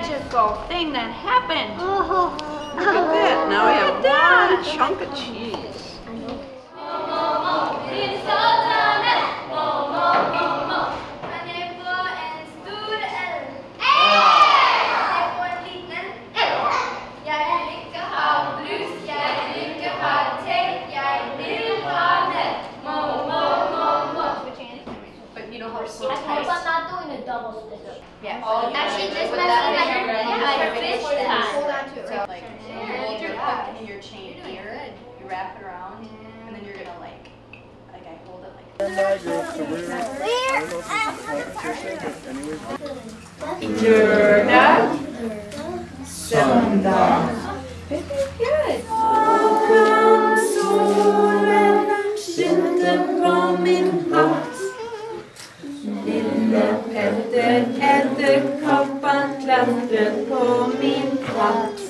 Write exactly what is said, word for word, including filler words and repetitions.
magical thing that happened. Oh. Look at that. Now we have one chunk of cheese. I hope I'm not doing a double stick. Yeah. Actually, this must be my fish time. Hold on to it. So, like, you hold your hook and your chain here, you wrap it around, and then you're gonna like, like I hold it like. Lördag, söndag. Very good. Solen skiner på min hatt. Lille Petter äter kopparklatter på min hatt.